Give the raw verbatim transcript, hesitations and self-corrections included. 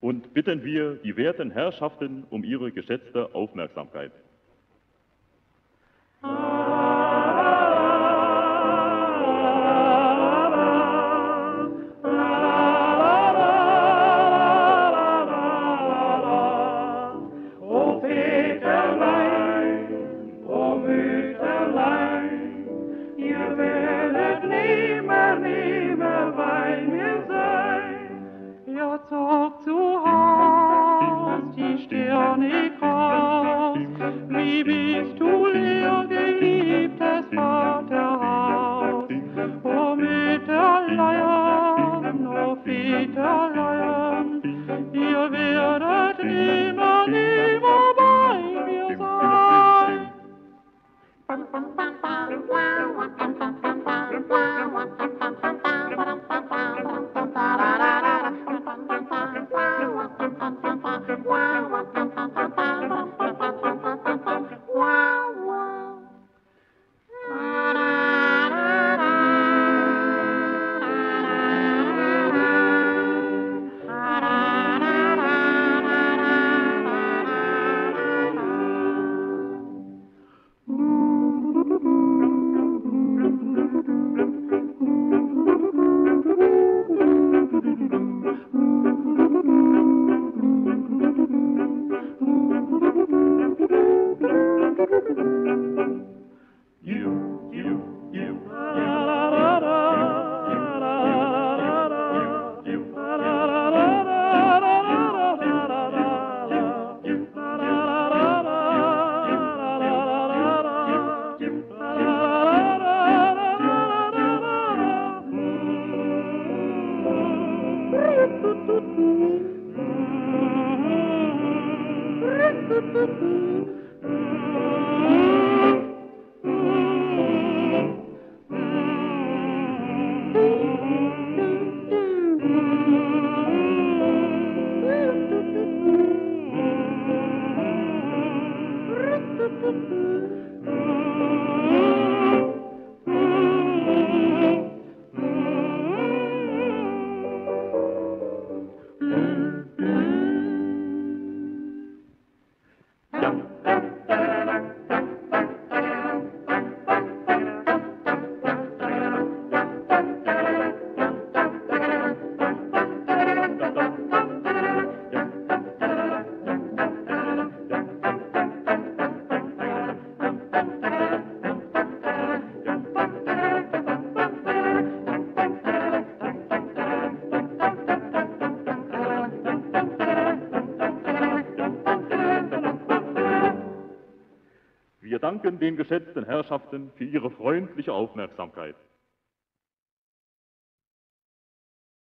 und bitten wir die werten Herrschaften um ihre geschätzte Aufmerksamkeit. Zog zu Haus die Sterne kraus, wie bist du leer, geliebtes Vaterhaus, o Mütterlein, o Väterlein, ihr werdet nimmer, nimmer bei mir sein. Wir danken den geschätzten Herrschaften für ihre freundliche Aufmerksamkeit.